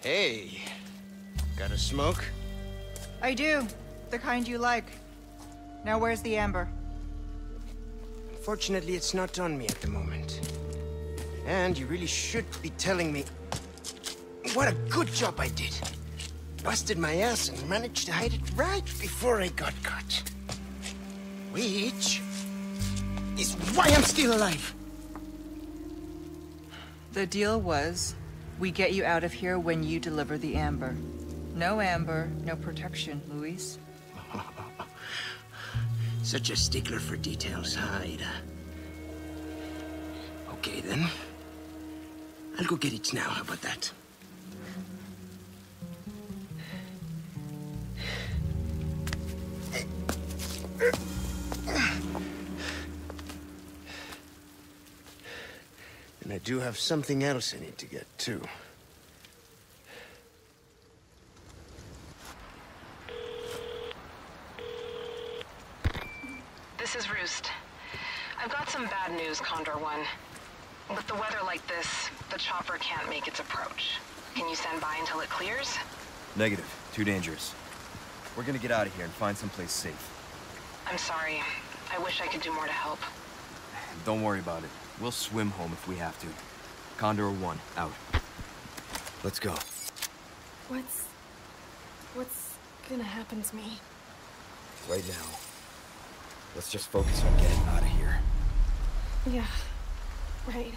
Hey, got a smoke? I do. The kind you like. Now where's the amber? Unfortunately, it's not on me at the moment. And you really should be telling me what a good job I did. Busted my ass and managed to hide it right before I got caught. Which is why I'm still alive. The deal was, we get you out of here when you deliver the amber. No amber, no protection, Luis. Such a stickler for details, huh, Ada? Okay, then. I'll go get it now, how about that? And I do have something else I need to get, too. This is Roost. I've got some bad news, Condor One. With the weather like this, the chopper can't make its approach. Can you stand by until it clears? Negative. Too dangerous. We're gonna get out of here and find someplace safe. I'm sorry. I wish I could do more to help. Don't worry about it. We'll swim home if we have to. Condor 1, out. Let's go. What's gonna happen to me? Right now, let's just focus on getting out of here. Yeah, right.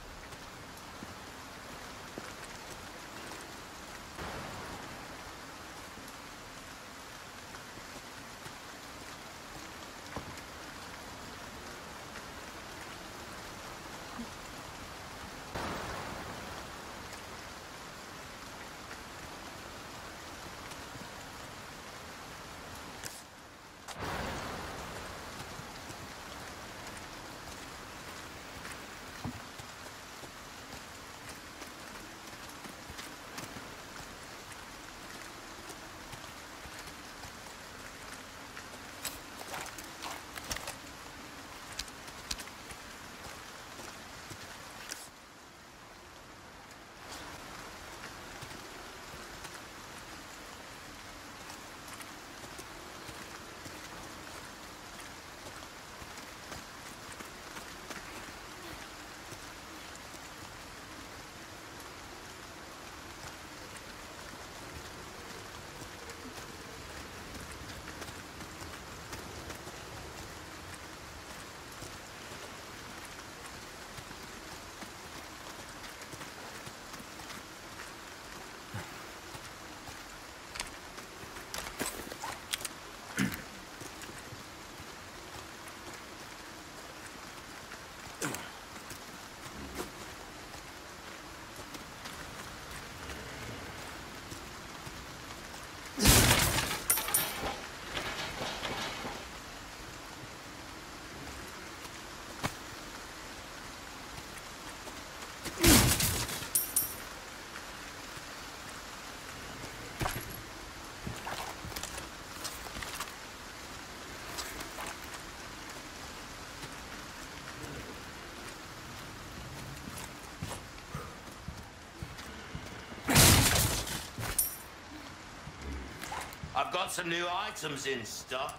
I've got some new items in stock.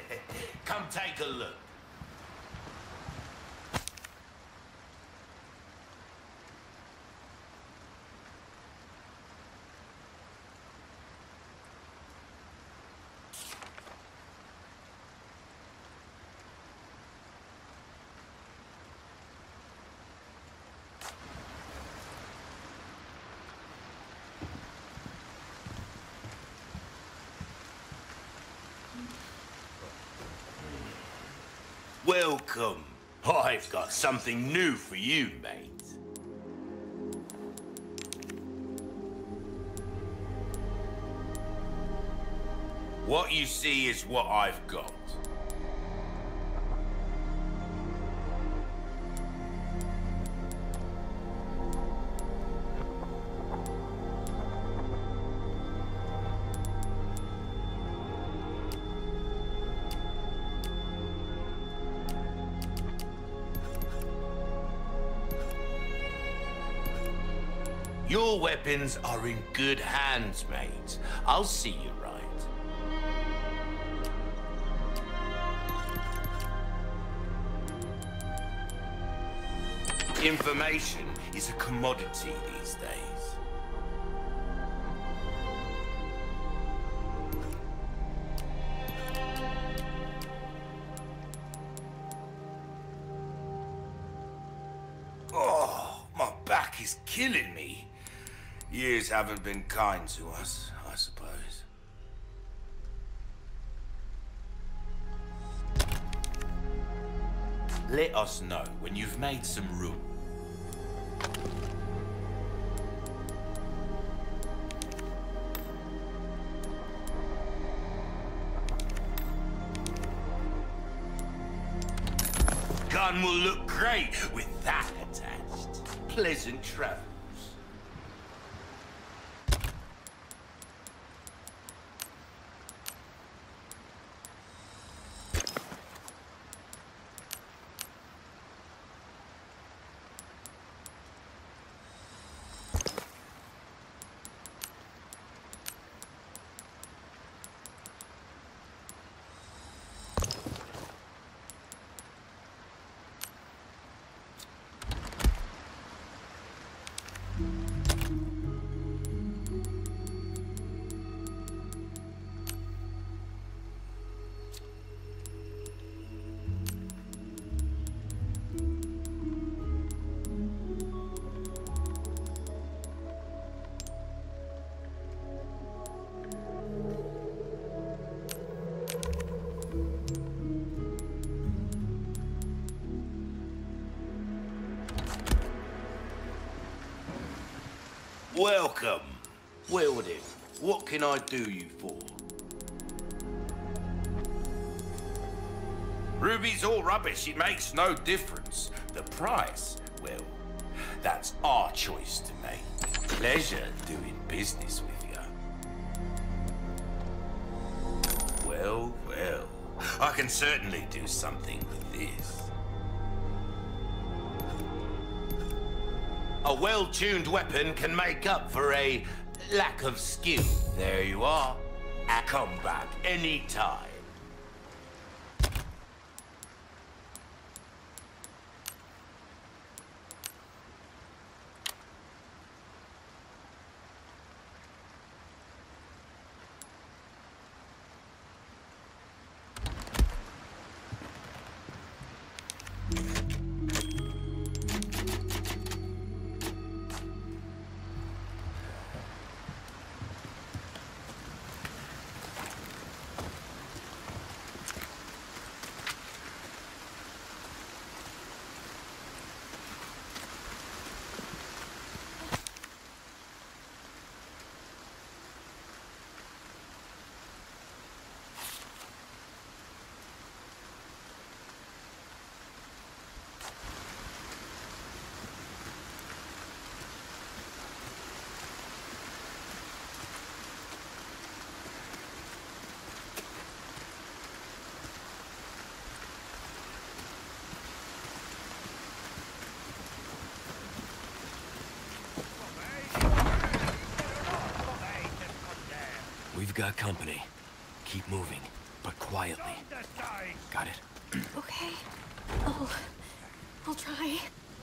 Come take a look. Welcome. I've got something new for you, mate. What you see is what I've got. Your weapons are in good hands, mate. I'll see you right. Information is a commodity these days. Oh, my back is killing me. Years haven't been kind to us, I suppose. Let us know when you've made some room. Gun will look great with that attached. Pleasant travels. Welcome. Well then, what can I do you for? Ruby's all rubbish, it makes no difference. The price, well, that's our choice to make. Pleasure doing business with you. Well, well, I can certainly do something with this. A well-tuned weapon can make up for a lack of skill. There you are. Come back anytime. We've got company. Keep moving, but quietly. Got it? Okay. I'll try.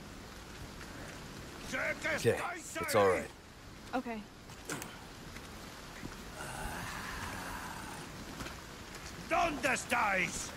Okay, it's all right. Okay. ¿Dónde estáis?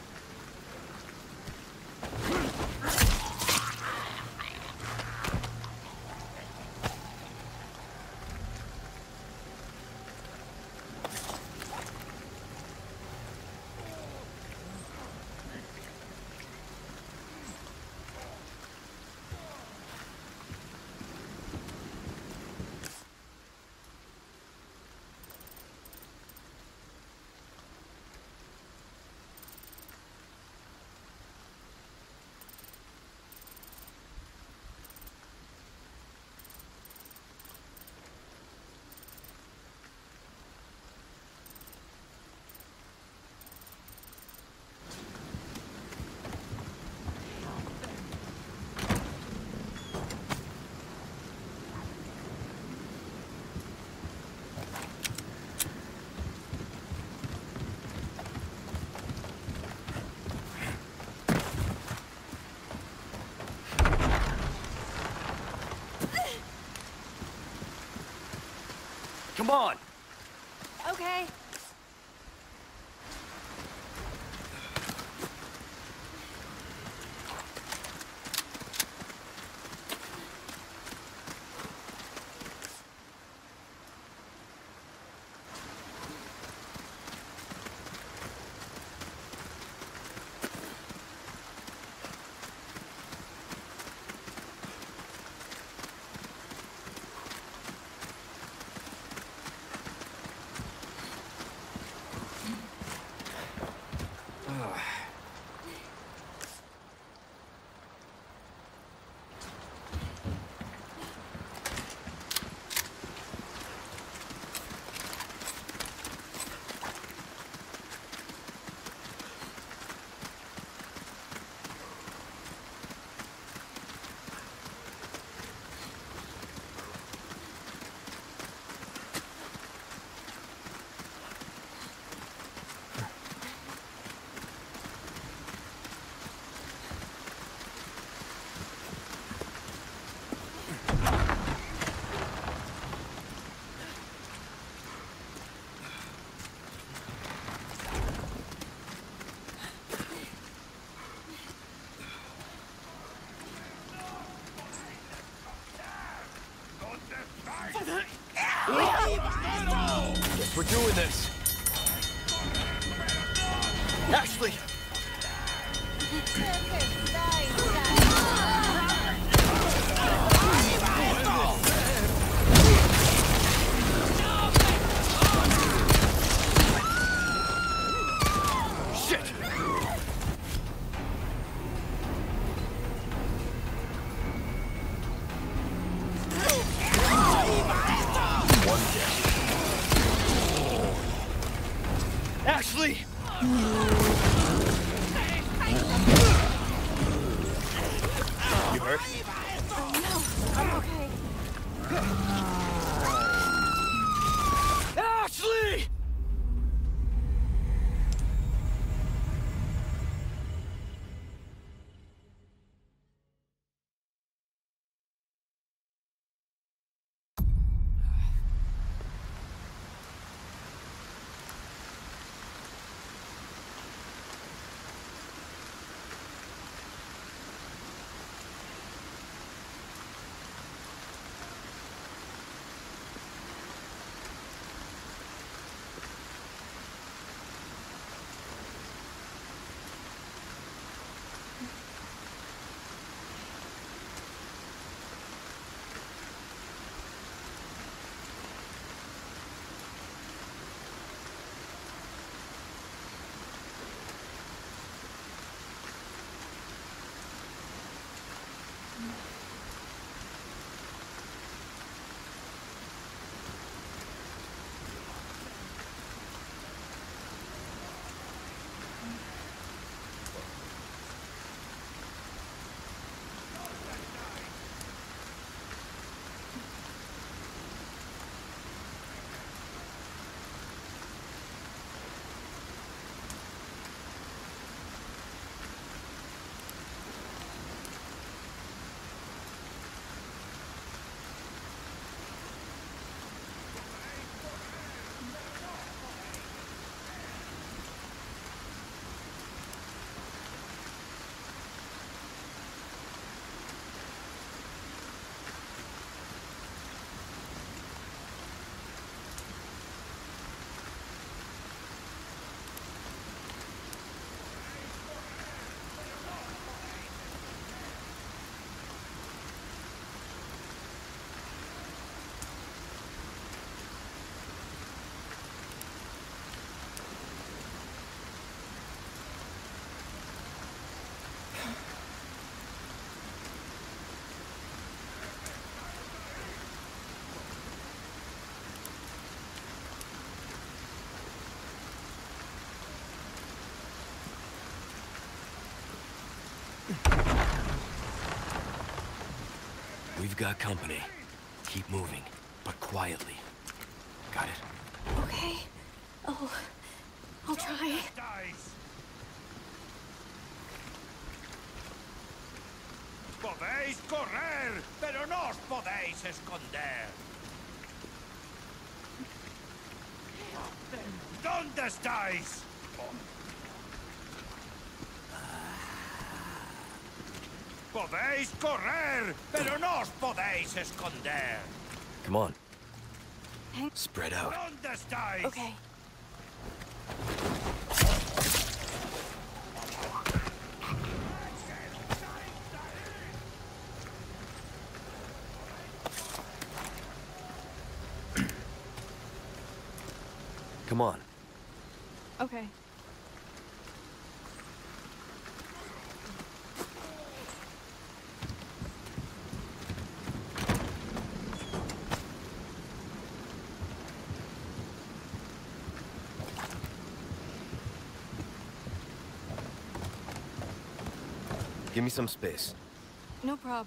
Come on! Okay. Guess we're doing this. Ashley! Shit! Ashley! You hurt? No, I'm okay. Ashley! We've got company. Keep moving, but quietly. Got it? Okay. I'll try. Podéis correr, pero no os podéis esconder. ¿Dónde estáis? Podéis correr, pero no os podéis esconder. Come on. Spread out. ¿Dónde estáis? Okay. Come on. Okay. Give me some space. No problem.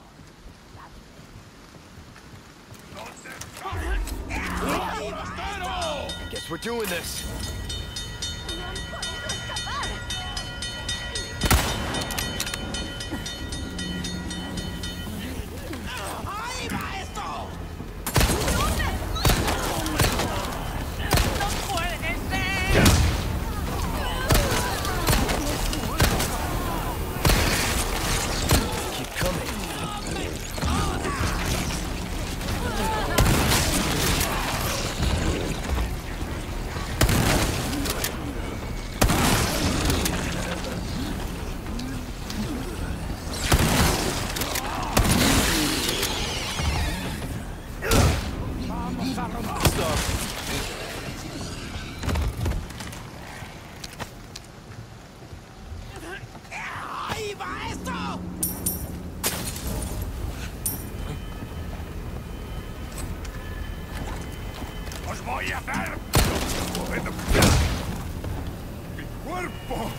Guess we're doing this. Keep coming. ¡Os voy a hacer! ¡Mi cuerpo!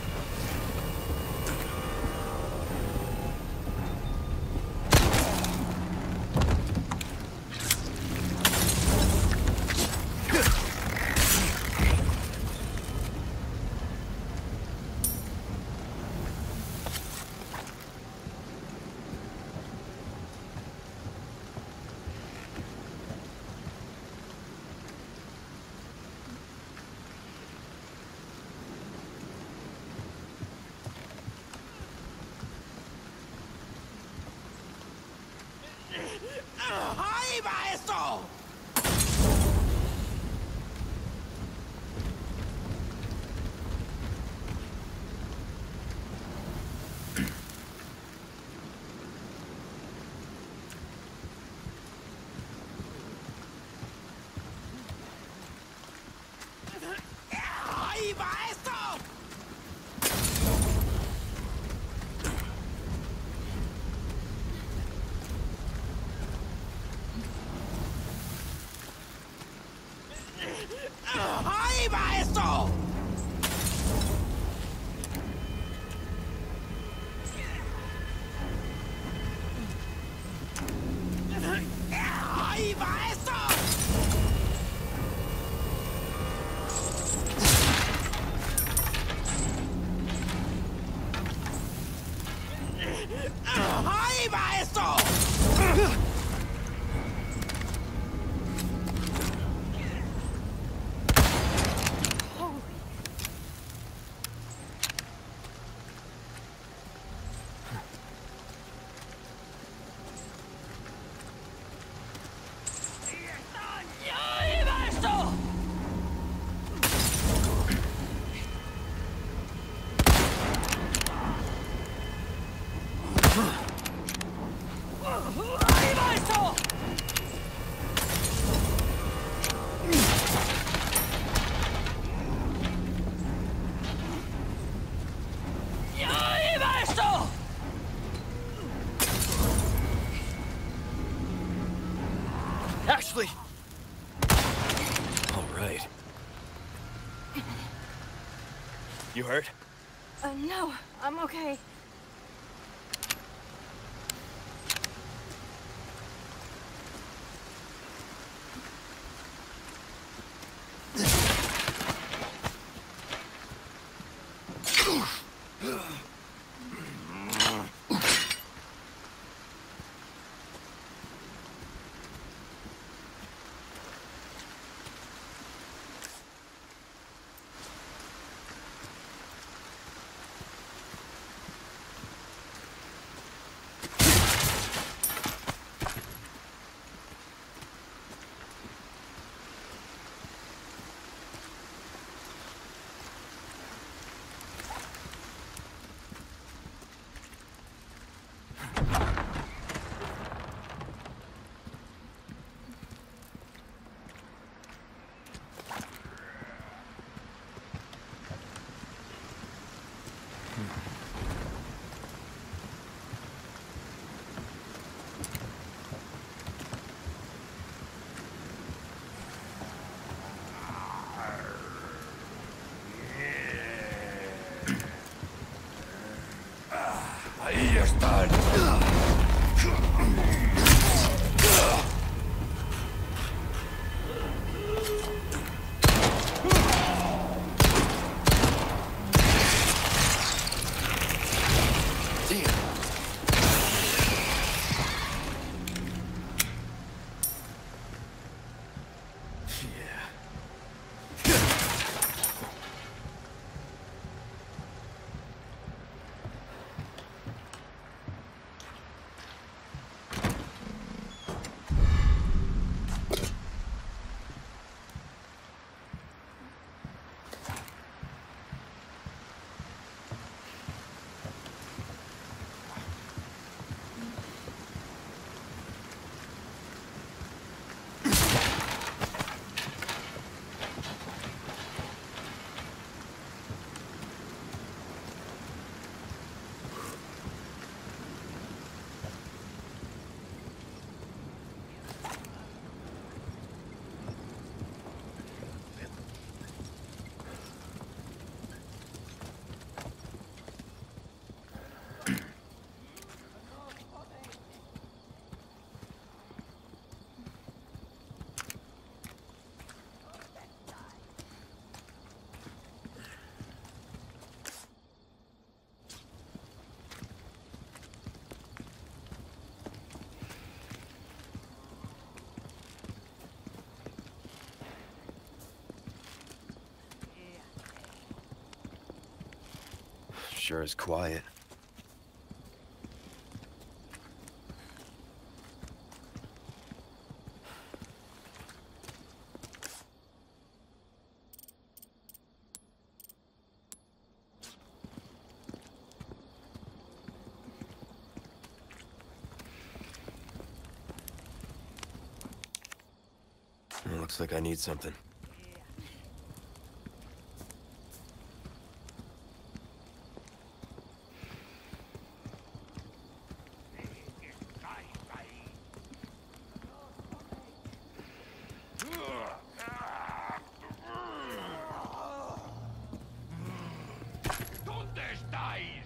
¡Ahí va esto! ¡Ahí va esto! ¡Ahí va esto! ¡Ahí va esto! ¡Ahí va esto! ¡Ahí va esto! ¡Ahí va esto! ¡Ahí va esto! Ashley! All right. You hurt? No, I'm okay. Sure is quiet. It looks like I need something. ¿Dónde estáis?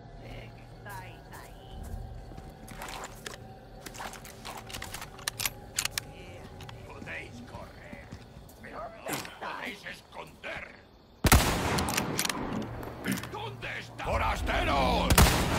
Podéis correr, pero no os podéis esconder. ¿Dónde estáis? ¡Forasteros!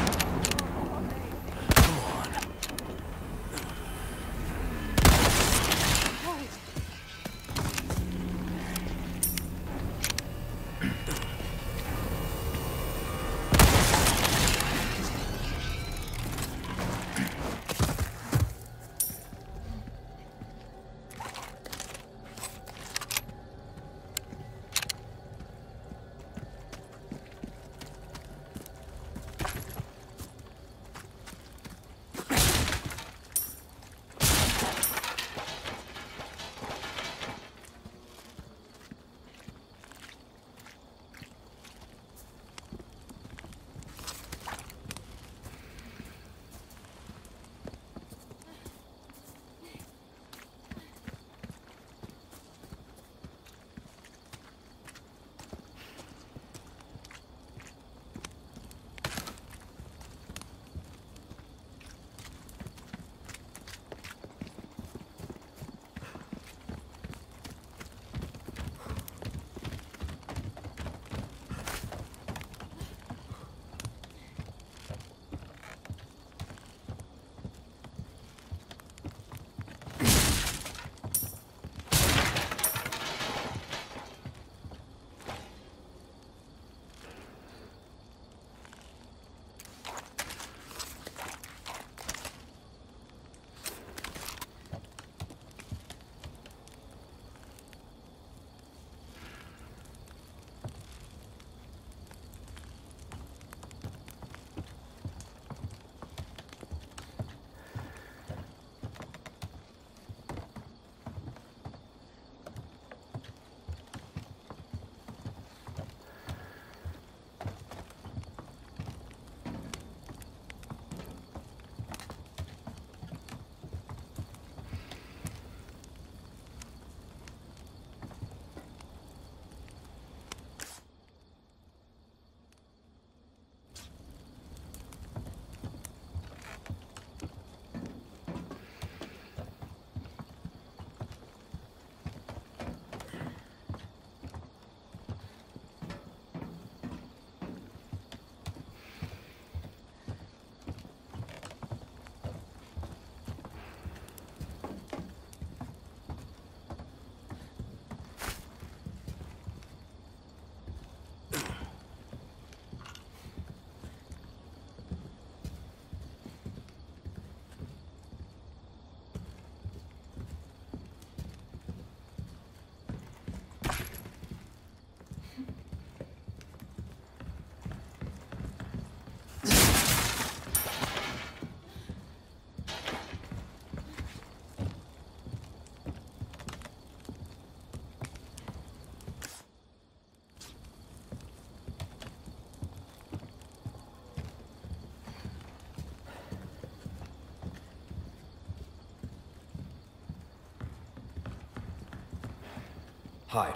Hide.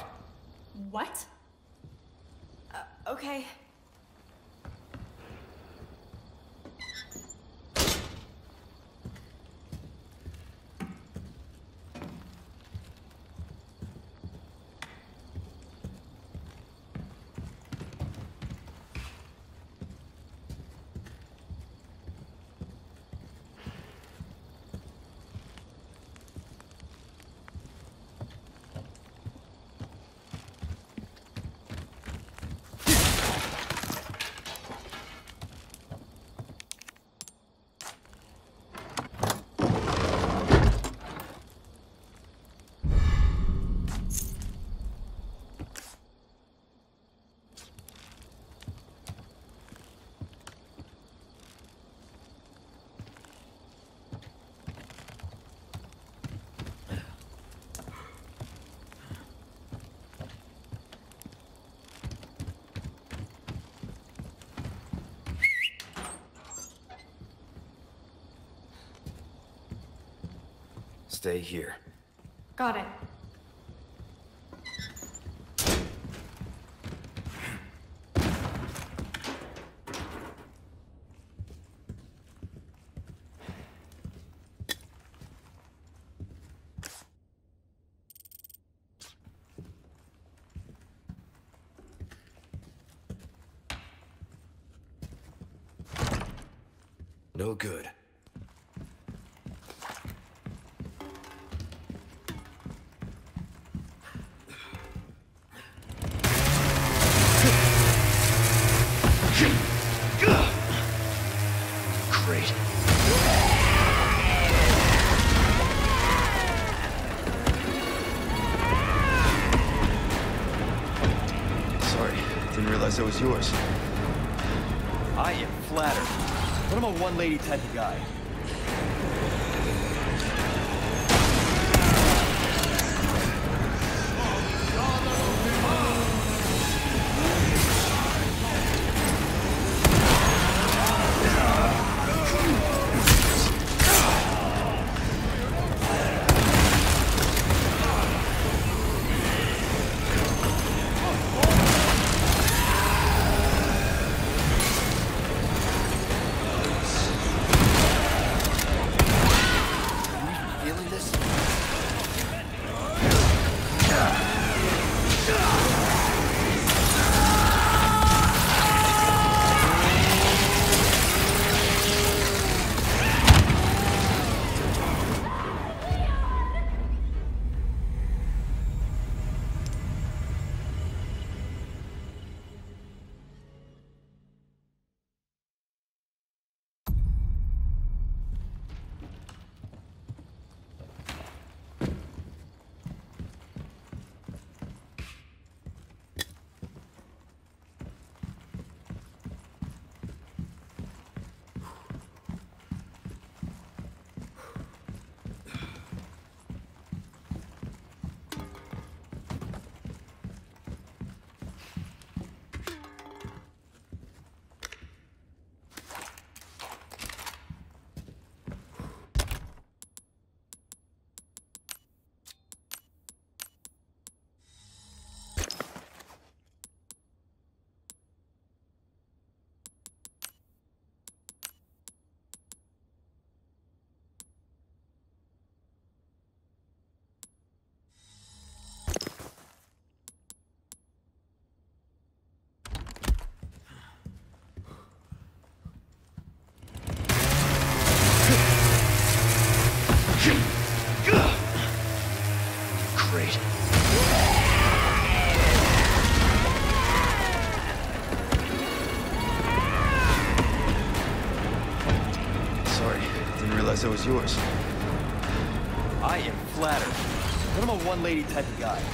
What? Okay. stay here. Got it. No good. Great. Sorry, didn't realize that was yours. I am flattered, but I'm a one-lady type of guy. Great. Sorry, didn't realize that was yours. I am flattered, but I'm a one-lady type of guy.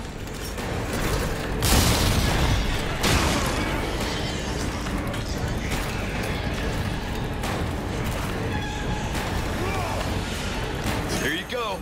Here you go.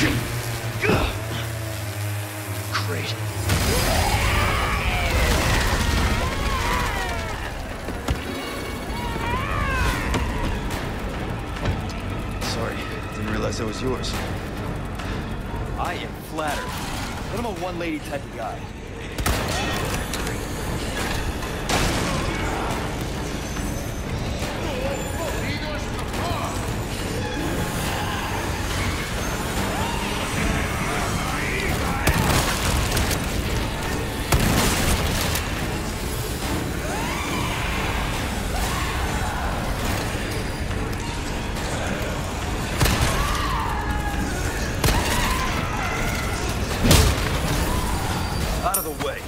Great. Sorry, didn't realize that was yours. I am flattered. But I'm a one-lady type of guy. Out of the way.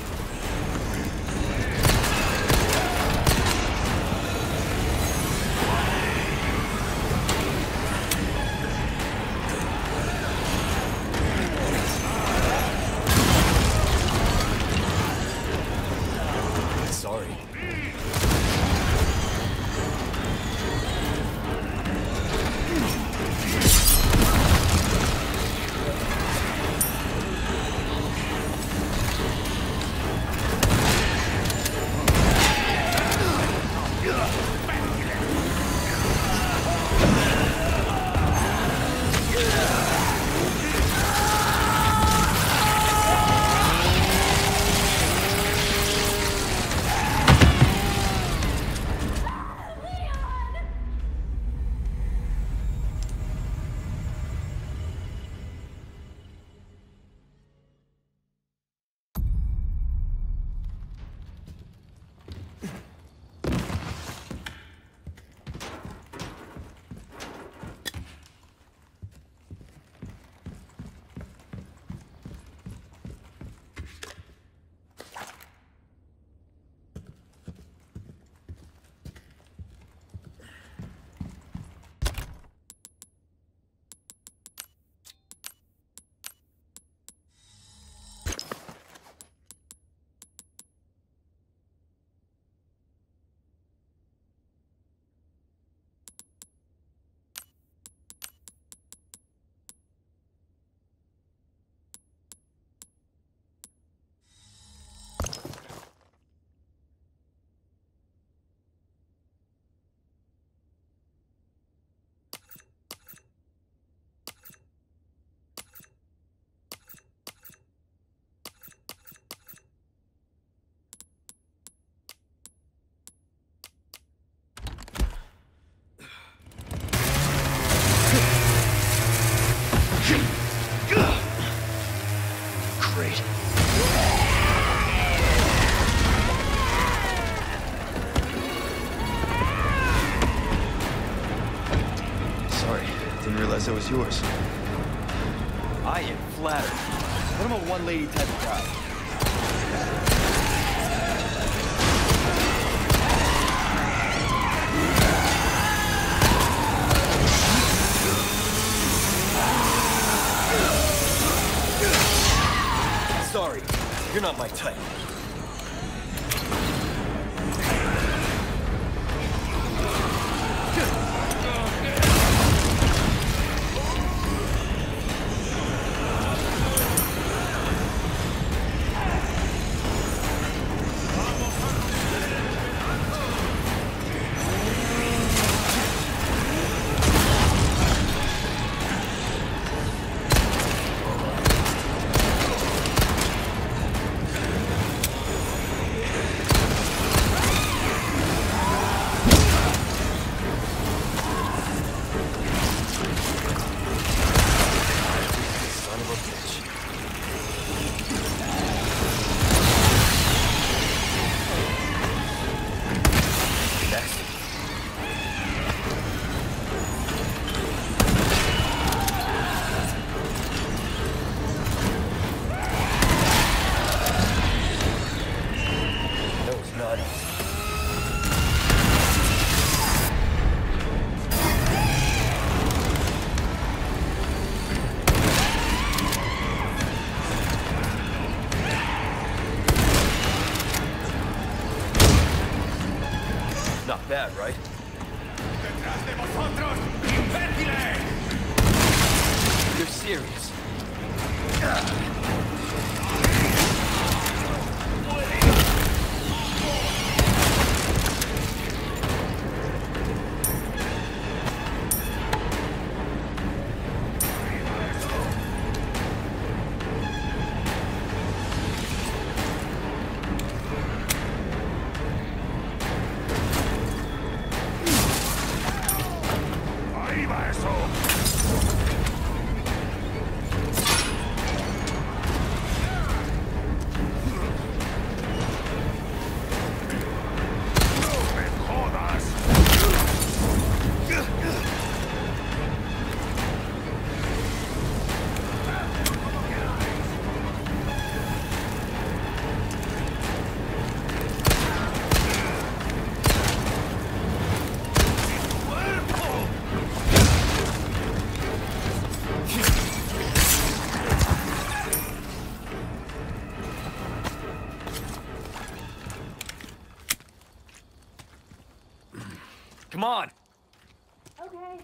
Sorry. Great. Sorry, didn't realize that was yours. I am flattered. But I'm a one-lady type of guy. Sorry, you're not my type. Not bad, right? You're serious. Come on! Okay.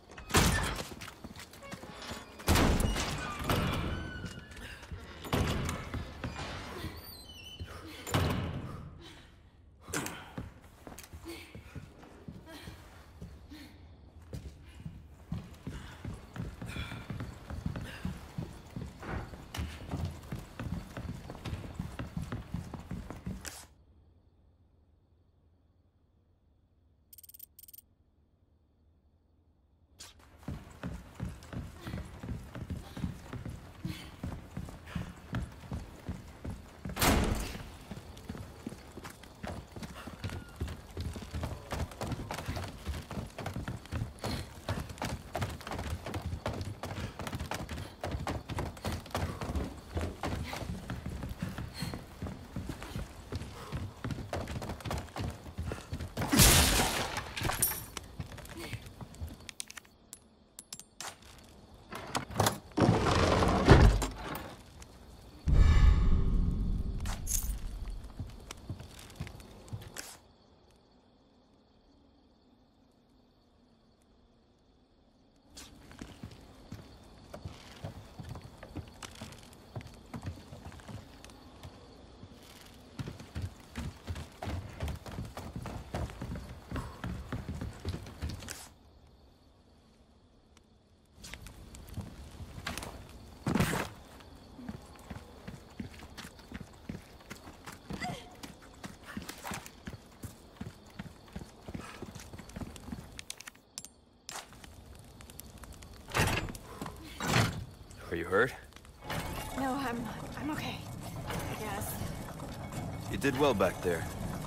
Are you hurt? No, I'm okay. I guess. You did well back there.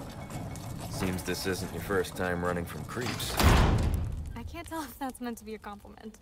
Seems this isn't your first time running from creeps. I can't tell if that's meant to be a compliment.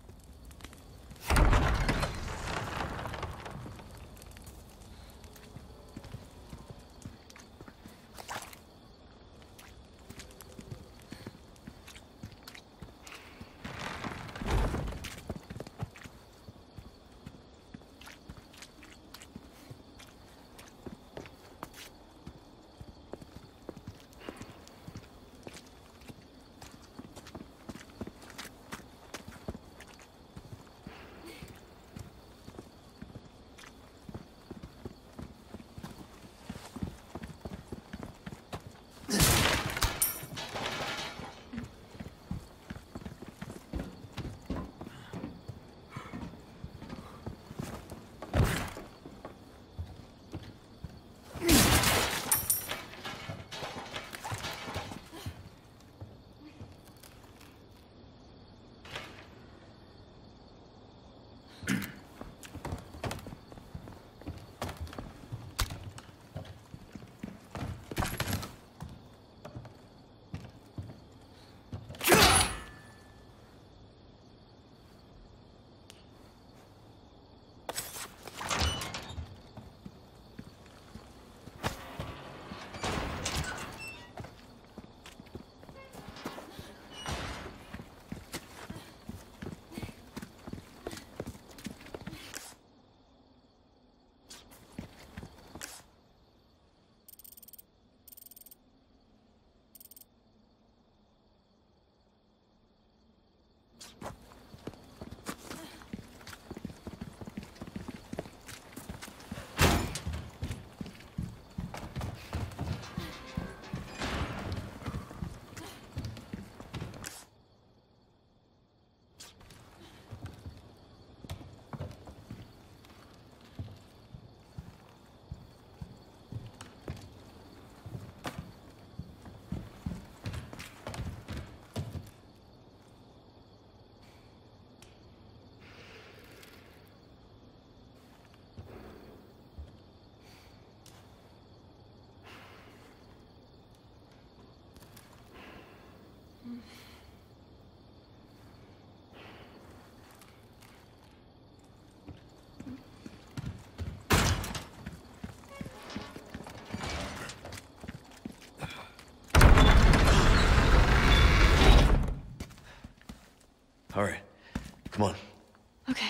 All right, come on. Okay.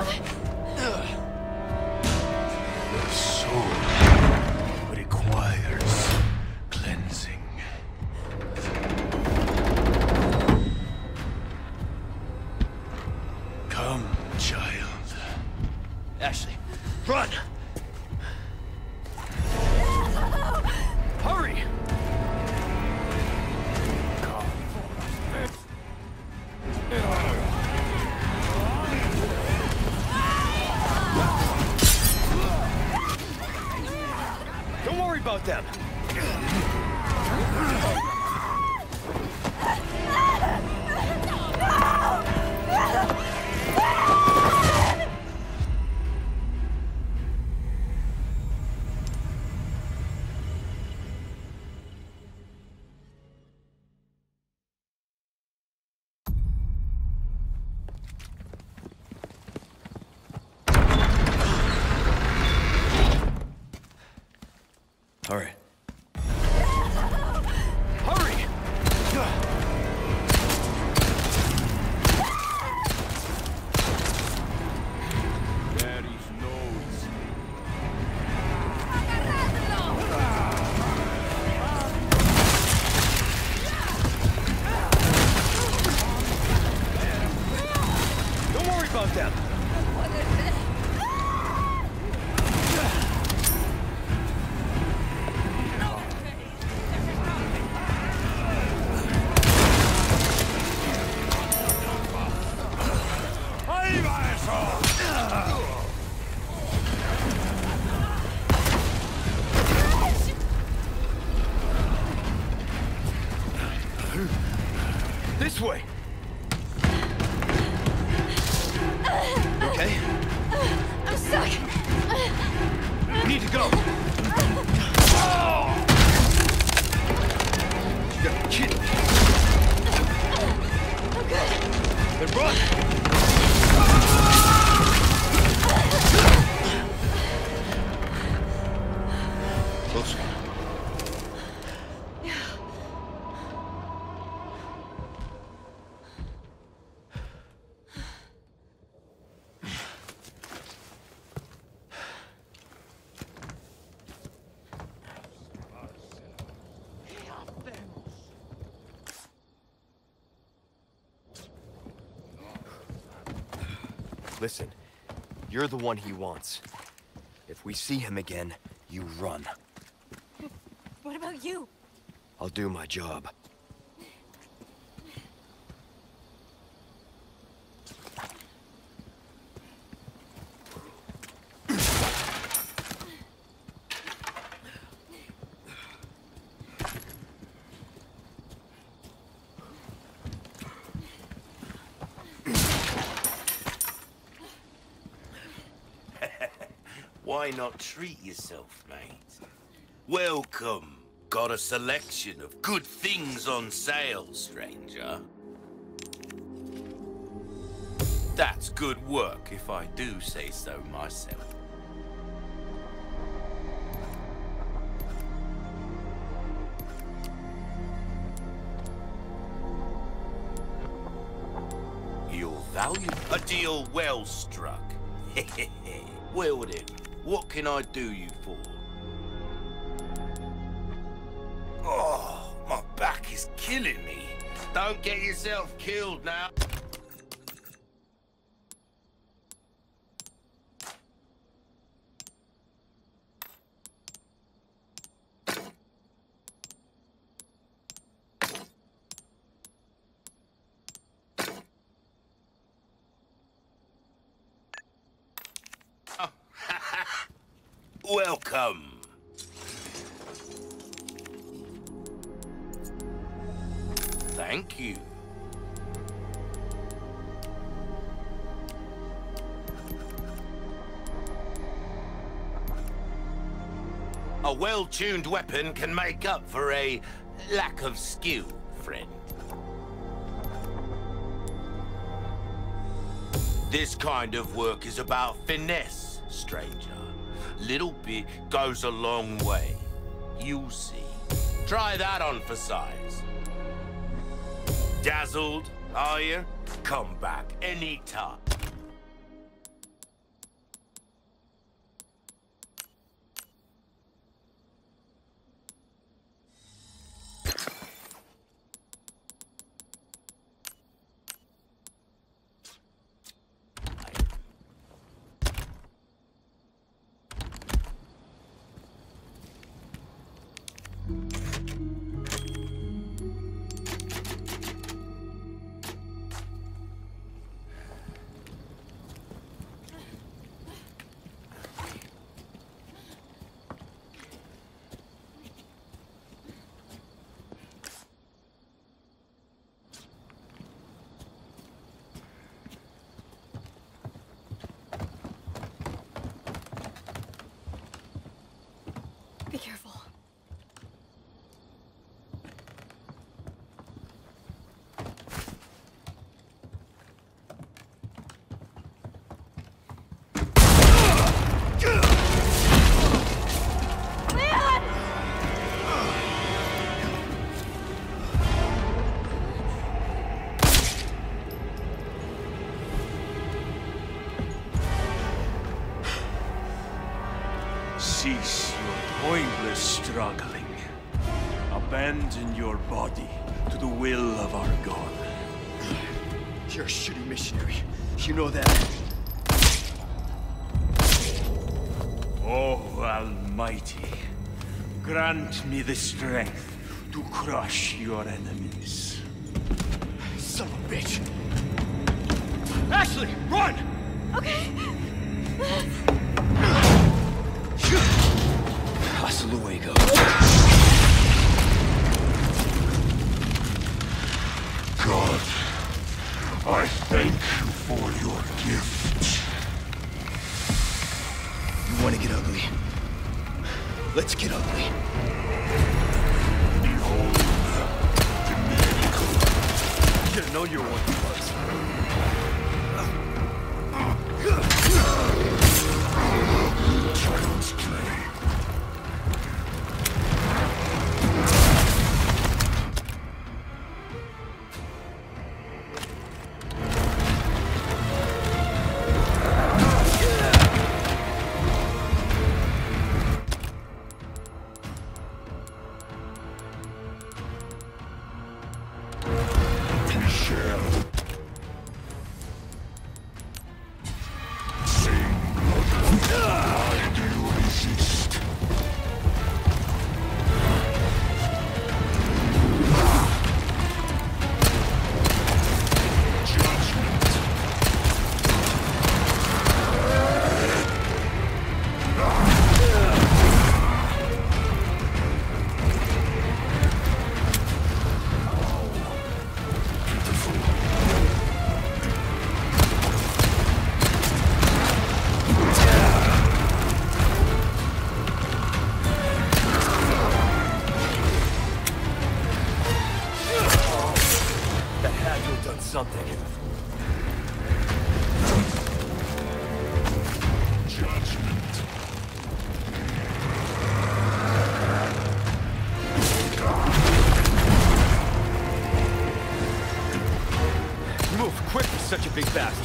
Your soul requires cleansing. Come, child. Ashley, run! Hurry! Don't worry about them. All right. Hurry! There is no escape. Don't worry about them. This way. You okay? I'm stuck. We need to go. You gotta be kidding me. I'm good. Then run! Closer. Listen, you're the one he wants. If we see him again, you run. What about you? I'll do my job. Why not treat yourself, mate? Welcome. Got a selection of good things on sale, stranger. That's good work, if I do say so myself. Your value? A deal well struck. Well then, what can I do you for? Oh, my back is killing me. Don't get yourself killed now. Welcome. Thank you. A well-tuned weapon can make up for a lack of skill, friend. This kind of work is about finesse, stranger. Little bit goes a long way. You'll see. Try that on for size. Dazzled, are you? Come back anytime. Cease your pointless struggling. Abandon your body to the will of our God. You're a shitty missionary. You know that. Oh, Almighty, grant me the strength to crush your enemies. Son of a bitch! Ashley, run! Okay. Hasta luego. God, I thank you for your gift. You want to get ugly? Let's get ugly. Behold, the miracle. You should have known you were one of us. Child's play. Something. Judgment. You move quick for such a big bastard.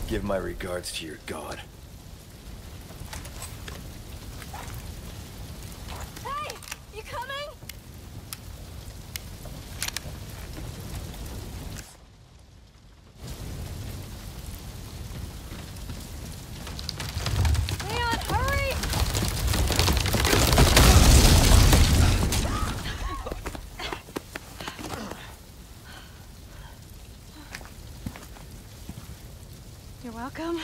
Give my regards to your god. Hey! You coming? Leon, hurry! You're welcome.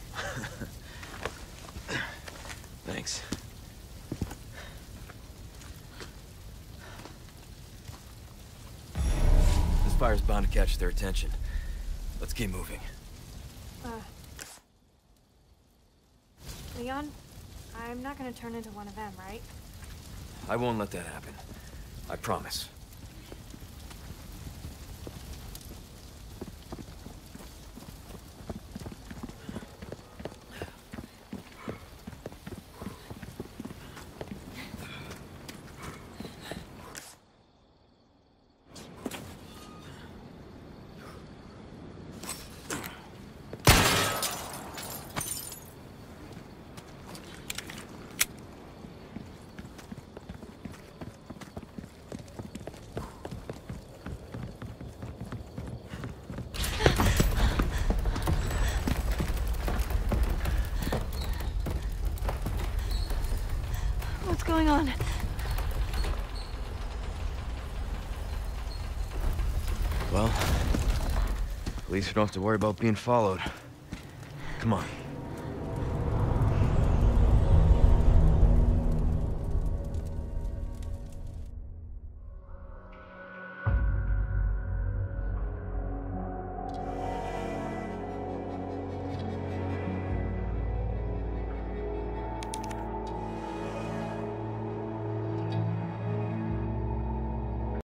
Thanks. This fire's bound to catch their attention. Let's keep moving. Leon, I'm not gonna turn into one of them, right? I won't let that happen. I promise. What's going on? Well, at least we don't have to worry about being followed. Come on.